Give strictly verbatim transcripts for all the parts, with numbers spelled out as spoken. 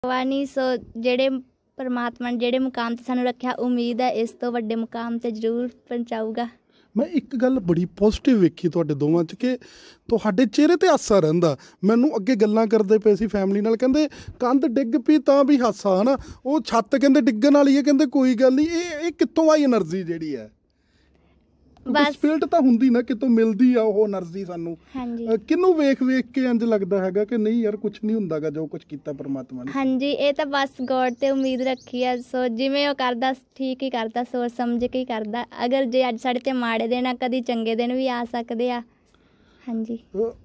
वानी सो जेड़े परमात्मा ने जेड़े मुकाम ते सानू रखा, उम्मीद है इस तो वड्डे मुकाम ते जरूर पहुंचाऊगा। मैं एक गल बड़ी पॉजिटिव वेखी तुहाडे दोवां च कि तुहाडे चेहरे ते हासा रहिंदा। मैनूं अगे गल्लां करदे पे सी फैमिली नाल, कहंदे कंध डिग पई तां भी हासा है ना, वो छत्त कहंदे डिग्गण वाली है, कहंदे कोई गल नहीं। ये ये कित्थों आई एनर्जी जिहड़ी है? बस स्पिरिट तो हुंदी ना, कितों मिलदी आ वो एनर्जी सानू। हाँ किनू वेख वेख के इंज लगदा हैगा कि नहीं यार कुछ नहीं हुंदागा जो कुछ कीता परमात्मा ने। हाँ जी, ये तो बस गॉड ते उम्मीद रखी है। सो जिवें वो करदा ठीक ही करदा, सोच समझ के ही करदा। अगर जे अज साडे ते माड़े दिन आ, कदी चंगे दिन भी आ सकदे आ। हाँ जी,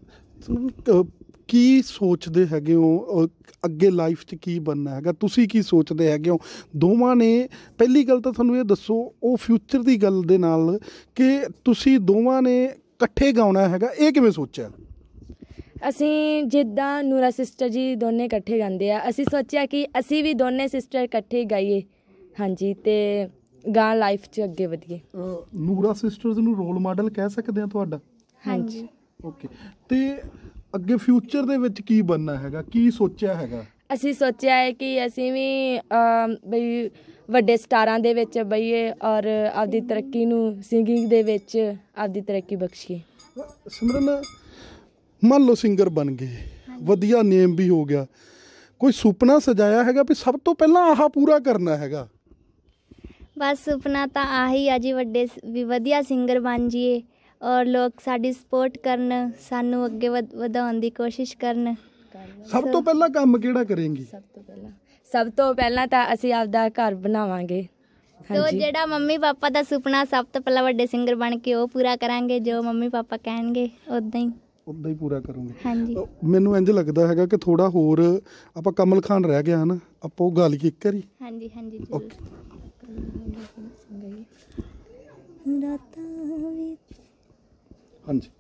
की सोचते हैगे हो अगे लाइफ च की बनना हैगा? तुसी की सोचते हैगे हो? दोवां ने पहली गल तो तुहानूं ये दसो वो फ्यूचर की गल दे नाल कि तुसी दोवां ने इकट्ठे गाउणा हैगा, ये किवें सोचिया? ਅਸੀਂ ਜਿੱਦਾਂ ਨੂਰਾ ਸਿਸਟਰ ਜੀ ਦੋਨੇ ਇਕੱਠੇ ਗਾਉਂਦੇ ਆ, ਅਸੀਂ ਸੋਚਿਆ ਕਿ ਅਸੀਂ ਵੀ ਦੋਨੇ ਸਿਸਟਰ ਇਕੱਠੇ ਗਾਈਏ। ਹਾਂਜੀ, ਤੇ ਗਾਂ ਲਾਈਫ 'ਚ ਅੱਗੇ ਵਧੀਏ। ਨੂਰਾ ਸਿਸਟਰਸ ਨੂੰ ਰੋਲ ਮਾਡਲ ਕਹਿ ਸਕਦੇ ਆ ਤੁਹਾਡਾ? ਹਾਂਜੀ। ਓਕੇ, ਤੇ ਅੱਗੇ ਫਿਊਚਰ ਦੇ ਵਿੱਚ ਕੀ ਬਣਨਾ ਹੈਗਾ, ਕੀ ਸੋਚਿਆ ਹੈਗਾ? ਅਸੀਂ ਸੋਚਿਆ ਹੈ ਕਿ ਅਸੀਂ ਵੀ ਬਈ ਵੱਡੇ ਸਟਾਰਾਂ ਦੇ ਵਿੱਚ ਬਈਏ ਔਰ ਆਪਦੀ ਤਰੱਕੀ ਨੂੰ ਸਿੰਗਿੰਗ ਦੇ ਵਿੱਚ ਆਪਦੀ ਤਰੱਕੀ ਬਖਸ਼ੀਏ। ਸਿਮਰਨ ਮੰਨ ਲਓ ਸਿੰਗਰ ਬਣ ਗਏ, ਵਧੀਆ ਨੇਮ ਵੀ ਹੋ ਗਿਆ, ਕੋਈ ਸੁਪਨਾ ਸਜਾਇਆ ਹੈਗਾ ਵੀ ਸਭ ਤੋਂ ਪਹਿਲਾਂ ਆਹ ਪੂਰਾ ਕਰਨਾ ਹੈਗਾ? बस सुपना तो आही आ जी, वड्डे भी वधिया सिंगर बन जाइए और लोग साडी सपोर्ट करन, सानू अगे वधाउण दी कोशिश करन। सब तो पहला काम किहड़ा करेंगी? सब तो पहला सब तो पहला तो असीं आपदा घर बनावांगे। सो जेड़ा मम्मी पापा दा सुपना सब तो पहला वड्डे सिंगर बन के वो पूरा करांगे, जो मम्मी पापा कहणगे उदां ही उदां ही पूरा करूँगे। हाँ जी, मैनू इंज लगता है कि थोड़ा होर आपां कमल खान रह गया है ना, आपां गा लईए एक बारी। हाँ जी, हाँ जी, ओके। हाँ जी।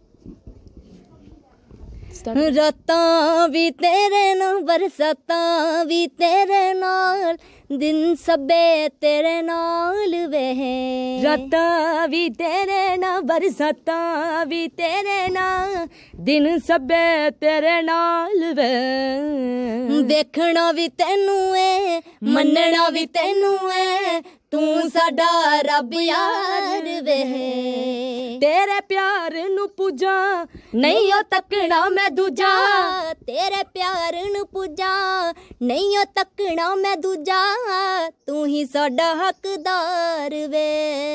रातां भी तेरे नाल, बरसातां भी तेरे नाल, दिन सबे तेरे नाल वे। रातां भी तेरे नाल, बरसातां भी तेरे नाल, दिन सबे तेरे नाल वे। देखना भी तैनू है, मनना भी तैनू है, तू साडा रब यार वे। तेरे प्यार नू पूजा नहीं ओ तकना मैं दूजा, तेरे प्यार नू पूजा नहीं ओ तकना मैं दूजा, तू ही साडा हकदार वे।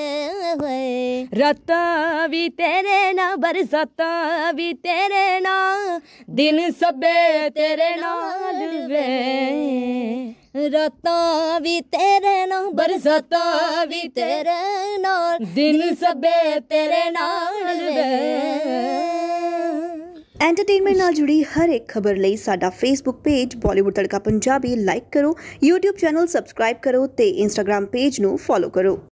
रातां भी तेरे नाल, बरसातां भी तेरे नाल, दिन सबे तेरे नाल वे। रातां भी तेरे नाल, बरसातां भी तेरे नाल, दिन सबे तेरे नाल वे। एंटरटेनमेंट नाल जुड़ी हर एक खबर लई साडा Facebook page Bollywood Tadka Punjabi like करो, यूट्यूब चैनल सबसक्राइब करो ते इंस्टाग्राम पेज नू फॉलो करो।